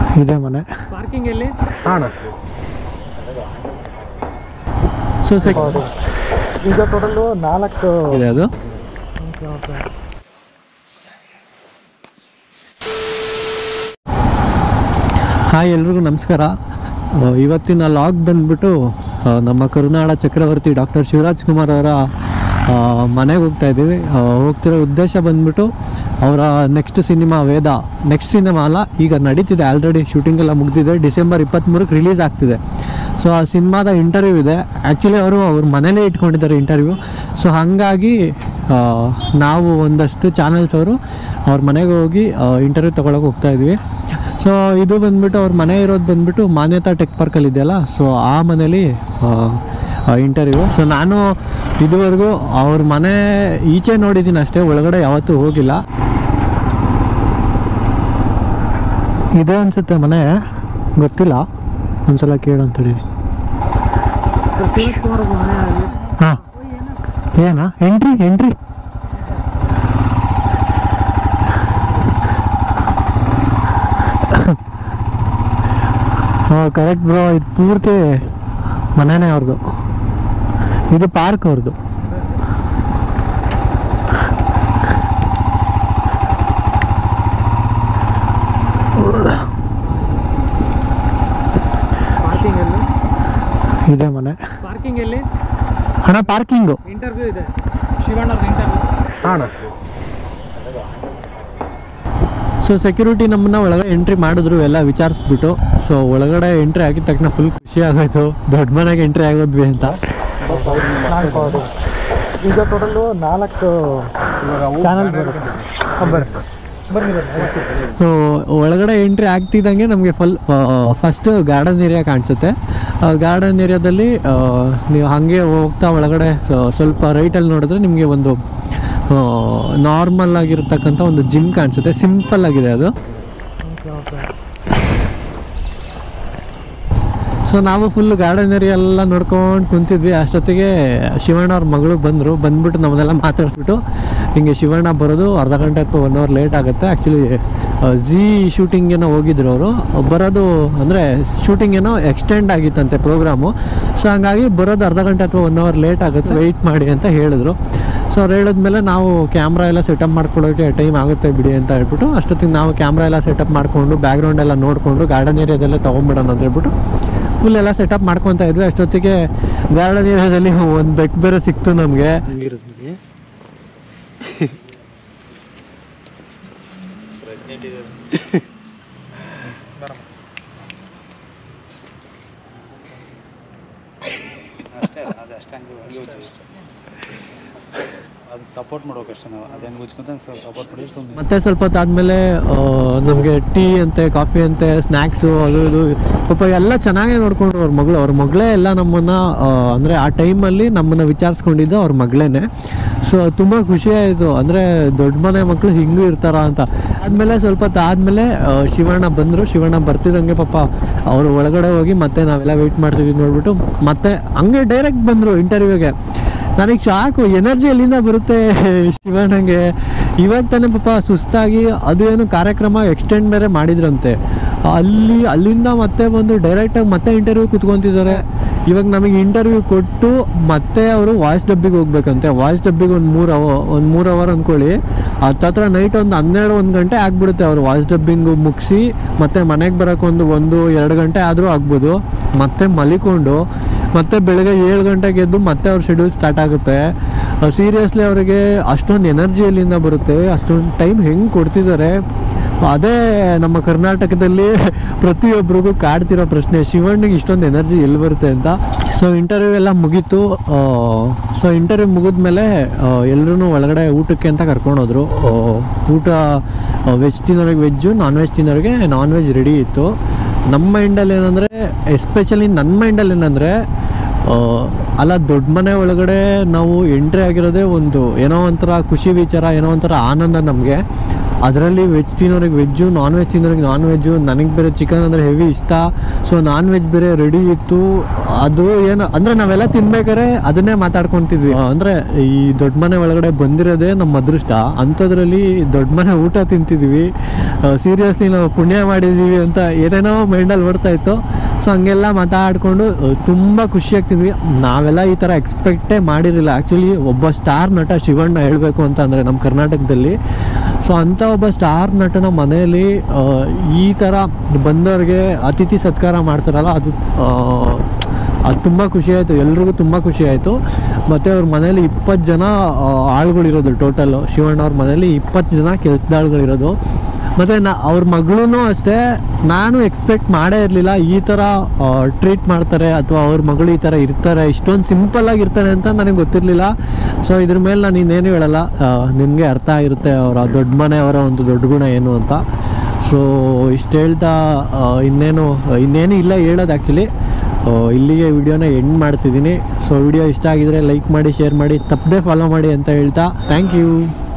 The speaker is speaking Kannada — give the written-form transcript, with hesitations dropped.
ಇದೆ ಮನೆ ಪಾರ್ಕಿಂಗ್ ಎಲ್ಲಿ ಅಣ್ಣ. ಸೊ ಈಗ ಟೋಟಲು 4 ಇದೆ ಅದು. ಹಾಯ್ ಎಲ್ರಿಗೂ ನಮಸ್ಕಾರ. ಇವತ್ತಿನ ಲಾಗ್ ಬಂದ್ಬಿಟ್ಟು ನಮ್ಮ ಕರುನಾಡ ಚಕ್ರವರ್ತಿ ಡಾಕ್ಟರ್ ಶಿವರಾಜ್ ಕುಮಾರ್ ಅವರ ಮನೆಗೆ ಹೋಗ್ತಾ ಇದ್ದೀವಿ. ಹೋಗ್ತಿರೋ ಉದ್ದೇಶ ಬಂದ್ಬಿಟ್ಟು ಅವರ next cinema Vedha, next cinema ಅಲ್ಲ, ಈಗ ನಡೀತಿದೆ, ಆಲ್ರೆಡಿ ಶೂಟಿಂಗ್ ಎಲ್ಲ ಮುಗಿದಿದೆ. ಡಿಸೆಂಬರ್ 23ಕ್ಕೆ ರಿಲೀಸ್ ಆಗ್ತಿದೆ. ಸೊ ಆ ಸಿನಿಮಾದ ಇಂಟರ್ವ್ಯೂ ಇದೆ. ಆ್ಯಕ್ಚುಲಿ ಅವ್ರ ಮನೇಲೇ ಇಟ್ಕೊಂಡಿದ್ದಾರೆ ಇಂಟರ್ವ್ಯೂ. ಸೊ ಹಾಗಾಗಿ ನಾವು ಒಂದಷ್ಟು ಚಾನಲ್ಸ್ ಅವ್ರ ಮನೆಗೆ ಹೋಗಿ ಇಂಟರ್ವ್ಯೂ ತೊಗೊಳಕ್ಕೆ ಹೋಗ್ತಾ ಇದ್ವಿ. ಸೊ ಇದು ಬಂದ್ಬಿಟ್ಟು ಅವ್ರ ಮನೆ ಇರೋದು ಬಂದ್ಬಿಟ್ಟು ಮಾನ್ಯತಾ ಟೆಕ್ ಪಾರ್ಕಲ್ಲಿ ಇದೆಯಲ್ಲ, ಸೊ ಆ ಮನೇಲಿ ಇಂಟರ್ವ್ಯೂ. ಸೊ ನಾನು ಇದುವರೆಗೂ ಅವ್ರ ಮನೆ ಈಚೆ ನೋಡಿದ್ದೀನಿ ಅಷ್ಟೇ, ಒಳಗಡೆ ಯಾವತ್ತೂ ಹೋಗಿಲ್ಲ. ಇದೆ ಅನಿಸುತ್ತೆ ಮನೆ, ಗೊತ್ತಿಲ್ಲ, ಒಂದ್ಸಲ ಕೇಳಂತೇಳಿ. ಹಾಂ, ಏನಾ ಎಂಟ್ರಿ ಹಾಂ ಕರೆಕ್ಟ್ ಬ್ರೋ. ಇದು ಪೂರ್ತಿ ಮನೆನೇ ಅವ್ರದ್ದು, ಇದು ಪಾರ್ಕ್ ಅವ್ರದ್ದು. ಇದೆ ಮನೆ. ಪಾರ್ಕಿಂಗ್ ಎಲ್ಲಿ ಅಣ್ಣ? ಪಾರ್ಕಿಂಗು ಇಂಟರ್ವ್ಯೂ ಇದೆ, ಶಿವಣ್ಣ ಇಂಟರ್ವ್ಯೂ. ಅಣ್ಣ. ಸೊ ಸೆಕ್ಯೂರಿಟಿ ನಮ್ಮನ್ನ ಒಳಗಡೆ ಎಂಟ್ರಿ ಮಾಡಿದ್ರು, ಎಲ್ಲ ವಿಚಾರಿಸ್ಬಿಟ್ಟು. ಸೊ ಒಳಗಡೆ ಎಂಟ್ರಿ ಆಗಿದ ತಕ್ಷಣ ಫುಲ್ ಖುಷಿ ಆಗೋಯ್ತು, ದೊಡ್ಡ ಮನೆಗೆ ಎಂಟ್ರಿ ಆಗೋದ್ವಿ ಅಂತ. ಈಗ ಟೋಟಲು 4 ಚಾನಲ್ ಬರುತ್ತೆ. ಸೊ ಒಳಗಡೆ ಎಂಟ್ರಿ ಆಗ್ತಿದ್ದಂಗೆ ನಮಗೆ ಫಸ್ಟ್ ಗಾರ್ಡನ್ ಏರಿಯಾ ಕಾಣಿಸುತ್ತೆ. ಗಾರ್ಡನ್ ಏರಿಯಾದಲ್ಲಿ ನೀವು ಹಾಗೆ ಹೋಗ್ತಾ ಒಳಗಡೆ ಸ್ವಲ್ಪ ರೈಟಲ್ಲಿ ನೋಡಿದ್ರೆ ನಿಮಗೆ ಒಂದು ನಾರ್ಮಲ್ ಆಗಿರ್ತಕ್ಕಂಥ ಒಂದು ಜಿಮ್ ಕಾಣಿಸುತ್ತೆ. ಸಿಂಪಲ್ ಆಗಿದೆ ಅದು. ಸೊ ನಾವು ಫುಲ್ ಗಾರ್ಡನ್ ಏರಿಯಾ ಎಲ್ಲ ನೋಡ್ಕೊಂಡು ಕುಂತಿದ್ವಿ. ಅಷ್ಟೊತ್ತಿಗೆ ಶಿವಣ್ಣ ಅವ್ರ ಮಗಳು ಬಂದ್ಬಿಟ್ಟು ನಮ್ಮನ್ನೆಲ್ಲ ಮಾತಾಡಿಸ್ಬಿಟ್ಟು, ಹಿಂಗೆ ಶಿವಣ್ಣ ಬರೋದು ಅರ್ಧ ಗಂಟೆ ಅಥವಾ 1 ಅವರ್ ಲೇಟ್ ಆಗುತ್ತೆ. ಆ್ಯಕ್ಚುಲಿ ಝೀ ಶೂಟಿಂಗ್ ಏನೋ ಹೋಗಿದ್ರು ಅವರು, ಬರೋದು ಅಂದರೆ ಶೂಟಿಂಗ್ ಏನೋ ಎಕ್ಸ್ಟೆಂಡ್ ಆಗಿತ್ತಂತೆ ಪ್ರೋಗ್ರಾಮು. ಸೊ ಹಂಗಾಗಿ ಬರೋದು ಅರ್ಧ ಗಂಟೆ ಅಥವಾ 1 ಅವರ್ ಲೇಟ್ ಆಗುತ್ತೆ, ವೆಯ್ಟ್ ಮಾಡಿ ಅಂತ ಹೇಳಿದ್ರು. ಸೊ ಅವ್ರು ಹೇಳಿದ್ಮೇಲೆ ನಾವು ಕ್ಯಾಮ್ರಾ ಎಲ್ಲ ಸೆಟಪ್ ಮಾಡ್ಕೊಳ್ಳೋಕ್ಕೆ ಟೈಮ್ ಆಗುತ್ತೆ ಬಿಡಿ ಅಂತ ಹೇಳ್ಬಿಟ್ಟು, ಅಷ್ಟೊತ್ತಿಗೆ ನಾವು ಕ್ಯಾಮ್ರಾ ಎಲ್ಲ ಸೆಟಪ್ ಮಾಡಿಕೊಂಡು ಬ್ಯಾಕ್ಗ್ರೌಂಡ್ ಎಲ್ಲ ನೋಡಿಕೊಂಡು ಗಾರ್ಡನ್ ಏರಿಯಾದಲ್ಲೇ ತೊಗೊಂಬಿಡೋಣ ಅಂತ ಹೇಳ್ಬಿಟ್ಟು ಫುಲ್ ಎಲ್ಲ ಸೆಟಪ್ ಮಾಡ್ಕೊತಾ ಇದ್ವಿ. ಅಷ್ಟೊತ್ತಿಗೆ ಗಾರ್ಡನ್ ಏರಿಯಾದಲ್ಲಿ ಒಂದು ಬೆಕ್ ಬೇರೆ ಸಿಕ್ತು ನಮಗೆ. ಸಪೋರ್ಟ್ ಮಾಡ್ಬೇಕಷ್ಟೇ ನಾವು, ಅದು ಹೆಂಗೆ ಉಜ್ಕೊಂತ ಸಪೋರ್ಟ್ ಮಾಡಿದ್ರೆ ಸುಮ್ಮನೆ. ಮತ್ತೆ ಸ್ವಲ್ಪ ಹೊತ್ತಾದ್ಮೇಲೆ ನಮಗೆ ಟೀ ಅಂತೆ, ಕಾಫಿ ಅಂತೆ, ಸ್ನ್ಯಾಕ್ಸು, ಅದು ಇದು ಪಾಪ ಎಲ್ಲ ಚೆನ್ನಾಗೇ ನೋಡಿಕೊಂಡ್ರು ಅವ್ರ ಮಗಳೇ ಎಲ್ಲ ನಮ್ಮನ್ನು, ಅಂದರೆ ಆ ಟೈಮಲ್ಲಿ ನಮ್ಮನ್ನು ವಿಚಾರಿಸ್ಕೊಂಡಿದ್ದು ಅವ್ರ ಮಗಳೇನೆ. ಸೊ ತುಂಬ ಖುಷಿಯಾಯಿತು, ಅಂದರೆ ದೊಡ್ಡ ಮನೆ ಮಕ್ಕಳು ಹಿಂಗೂ ಇರ್ತಾರ ಅಂತ. ಆದಮೇಲೆ ಸ್ವಲ್ಪ ಹೊತ್ತಾದಮೇಲೆ ಶಿವಣ್ಣ ಬರ್ತಿದ್ದಂಗೆ ಪಾಪ ಅವರು ಒಳಗಡೆ ಹೋಗಿ ಮತ್ತೆ ನಾವೆಲ್ಲ ವೆಯ್ಟ್ ಮಾಡ್ತಿದ್ವಿ ನೋಡ್ಬಿಟ್ಟು ಮತ್ತೆ ಹಂಗೆ ಡೈರೆಕ್ಟ್ ಬಂದರು ಇಂಟರ್ವ್ಯೂಗೆ. ನನಗೆ ಶಾಕು, ಎನರ್ಜಿ ಎಲ್ಲಿಂದ ಬರುತ್ತೆ ಶಿವಣ್ಣಂಗೆ. ಇವಾಗ ತಾನೇ ಪಾಪ ಸುಸ್ತಾಗಿ ಅದು ಏನು ಕಾರ್ಯಕ್ರಮ ಎಕ್ಸ್ಟೆಂಡ್ ಬೇರೆ ಮಾಡಿದ್ರಂತೆ, ಅಲ್ಲಿಂದ ಮತ್ತೆ ಬಂದು ಡೈರೆಕ್ಟಾಗಿ ಮತ್ತೆ ಇಂಟರ್ವ್ಯೂ ಕುತ್ಕೊತಿದ್ದಾರೆ. ಇವಾಗ ನಮಗೆ ಇಂಟರ್ವ್ಯೂ ಕೊಟ್ಟು ಮತ್ತೆ ಅವರು ವಾಯ್ಸ್ ಡಬ್ಬಿಗೆ ಹೋಗ್ಬೇಕಂತೆ. ವಾಯ್ಸ್ ಡಬ್ಬಿಗೆ ಒಂದು 3 ಅವರ್ ಅಂದ್ಕೊಳ್ಳಿ, ಹತ್ತತ್ರ ನೈಟ್ ಒಂದು 12-1 ಗಂಟೆ ಆಗ್ಬಿಡುತ್ತೆ. ಅವರು ವಾಯ್ಸ್ ಡಬ್ಬಿಂಗು ಮುಗಿಸಿ ಮತ್ತೆ ಮನೆಗೆ ಬರೋಕ್ಕೆ 1-2 ಗಂಟೆ ಆದರೂ ಆಗ್ಬೋದು. ಮತ್ತೆ ಮಲಿಕೊಂಡು ಮತ್ತೆ ಬೆಳಗ್ಗೆ 7 ಗಂಟೆಗೆ ಎದ್ದು ಮತ್ತೆ ಅವ್ರ ಶೆಡ್ಯೂಲ್ ಸ್ಟಾರ್ಟ್ ಆಗುತ್ತೆ. ಸೀರಿಯಸ್ಲಿ ಅವರಿಗೆ ಅಷ್ಟೊಂದು ಎನರ್ಜಿ ಎಲ್ಲಿಂದ ಬರುತ್ತೆ, ಅಷ್ಟೊಂದು ಟೈಮ್ ಹೆಂಗೆ ಕೊಡ್ತಿದ್ದಾರೆ? ಅದೇ ನಮ್ಮ ಕರ್ನಾಟಕದಲ್ಲಿ ಪ್ರತಿಯೊಬ್ಬರಿಗೂ ಕಾಡ್ತಿರೋ ಪ್ರಶ್ನೆ, ಶಿವಣ್ಣಗೆ ಇಷ್ಟೊಂದು ಎನರ್ಜಿ ಎಲ್ಲಿ ಬರುತ್ತೆ ಅಂತ. ಸೊ ಇಂಟರ್ವ್ಯೂ ಎಲ್ಲ ಮುಗೀತು. ಸೊ ಇಂಟರ್ವ್ಯೂ ಮುಗಿದ್ಮೇಲೆ ಎಲ್ಲರೂ ಒಳಗಡೆ ಊಟಕ್ಕೆ ಅಂತ ಕರ್ಕೊಂಡೋದ್ರು. ಊಟ ವೆಜ್ ತಿನ್ನೋರಿಗೆ ವೆಜ್ಜು, ನಾನ್ ವೆಜ್ ತಿನ್ನೋರಿಗೆ ನಾನ್ ವೆಜ್ ರೆಡಿ ಇತ್ತು. ನಮ್ಮ ಮೈಂಡಲ್ಲಿ ಏನಂದರೆ, ಎಸ್ಪೆಷಲಿ ನನ್ನ ಮೈಂಡಲ್ಲಿ ಏನಂದರೆ, ಅಲ್ಲ ದೊಡ್ಡ ಮನೆ ಒಳಗಡೆ ನಾವು ಎಂಟ್ರಿ ಆಗಿರೋದೇ ಒಂದು ಏನೋ ಒಂಥರ ಖುಷಿ ವಿಚಾರ, ಏನೋ ಒಂಥರ ಆನಂದ ನಮಗೆ. ಅದರಲ್ಲಿ ವೆಜ್ ತಿನ್ನೋರಿಗೆ ವೆಜ್ಜು, ನಾನ್ ವೆಜ್ ತಿನ್ನೋರಿಗೆ ನಾನ್ ವೆಜ್ಜು. ನನಗೆ ಬೇರೆ ಚಿಕನ್ ಅಂದರೆ ಹೆವಿ ಇಷ್ಟ, ಸೊ ನಾನ್ ವೆಜ್ ಬೇರೆ ರೆಡಿ ಇತ್ತು. ಅದು ಏನು ಅಂದರೆ ನಾವೆಲ್ಲ ತಿನ್ಬೇಕಾದ್ರೆ ಅದನ್ನೇ ಮಾತಾಡ್ಕೊತಿದ್ವಿ. ಅಂದರೆ ಈ ದೊಡ್ಡ ಮನೆ ಒಳಗಡೆ ಬಂದಿರೋದೇ ನಮ್ಮ ಅದೃಷ್ಟ, ಅಂಥದ್ರಲ್ಲಿ ದೊಡ್ಡ ಮನೆ ಊಟ ತಿಂತಿದ್ವಿ. ಸೀರಿಯಸ್ಲಿ ನಾವು ಪುಣ್ಯ ಮಾಡಿದ್ದೀವಿ ಅಂತ ಏನೇನೋ ಮೈಂಡಲ್ಲಿ ಬರ್ತಾ ಇತ್ತು. ಸೊ ಹಂಗೆಲ್ಲ ಮಾತಾಡಿಕೊಂಡು ತುಂಬ ಖುಷಿಯಾಗ್ತಿದ್ವಿ. ನಾವೆಲ್ಲ ಈ ಥರ ಎಕ್ಸ್ಪೆಕ್ಟೇ ಮಾಡಿರಲಿಲ್ಲ. ಆ್ಯಕ್ಚುಲಿ ಒಬ್ಬ ಸ್ಟಾರ್ ನಟ ಶಿವಣ್ಣ ಹೇಳಬೇಕು ಅಂತ ಅಂದರೆ ನಮ್ಮ ಕರ್ನಾಟಕದಲ್ಲಿ, ಸೊ ಅಂಥ ಒಬ್ಬ ಸ್ಟಾರ್ ನಟನ ಮನೆಯಲ್ಲಿ ಈ ಥರ ಬಂದವ್ರಿಗೆ ಅತಿಥಿ ಸತ್ಕಾರ ಮಾಡ್ತಾರಲ್ಲ, ಅದು ತುಂಬ ಖುಷಿ ಆಯಿತು. ಎಲ್ರಿಗೂ ತುಂಬ ಖುಷಿ ಆಯಿತು. ಮತ್ತು ಅವ್ರ ಮನೇಲಿ 20 ಜನ ಆಳುಗಳಿರೋದು ಟೋಟಲ್ಲು. ಶಿವಣ್ಣ ಅವ್ರ ಮನೇಲಿ 20 ಜನ ಕೆಲಸದ ಆಳುಗಳಿರೋದು. ಮತ್ತು ಅವ್ರ ಮಗಳೂ ಅಷ್ಟೇ, ನಾನು ಎಕ್ಸ್ಪೆಕ್ಟ್ ಮಾಡೇ ಇರಲಿಲ್ಲ ಈ ಥರ ಟ್ರೀಟ್ ಮಾಡ್ತಾರೆ ಅಥವಾ ಅವ್ರ ಮಗಳು ಈ ಥರ ಇರ್ತಾರೆ, ಇಷ್ಟೊಂದು ಸಿಂಪಲ್ಲಾಗಿ ಇರ್ತಾರೆ ಅಂತ ನನಗೆ ಗೊತ್ತಿರಲಿಲ್ಲ. ಸೊ ಇದ್ರ ಮೇಲೆ ನಾನು ಇನ್ನೇನು ಹೇಳಲ್ಲ, ನಿಮಗೆ ಅರ್ಥ ಆಗಿರುತ್ತೆ ಅವರ ದೊಡ್ಡ ಮನೆಯವರ ಒಂದು ದೊಡ್ಡ ಗುಣ ಏನು ಅಂತ. ಸೊ ಇಷ್ಟು ಹೇಳ್ತಾ ಇನ್ನೇನು ಇಲ್ಲ ಹೇಳೋದು. ಆ್ಯಕ್ಚುಲಿ ಇಲ್ಲಿಗೆ ವಿಡಿಯೋನ ಎಂಡ್ ಮಾಡ್ತಿದ್ದೀನಿ. ಸೊ ವಿಡಿಯೋ ಇಷ್ಟ ಆಗಿದರೆ ಲೈಕ್ ಮಾಡಿ, ಶೇರ್ ಮಾಡಿ, ತಪ್ಪದೆ ಫಾಲೋ ಮಾಡಿ ಅಂತ ಹೇಳ್ತಾ ಥ್ಯಾಂಕ್ ಯು.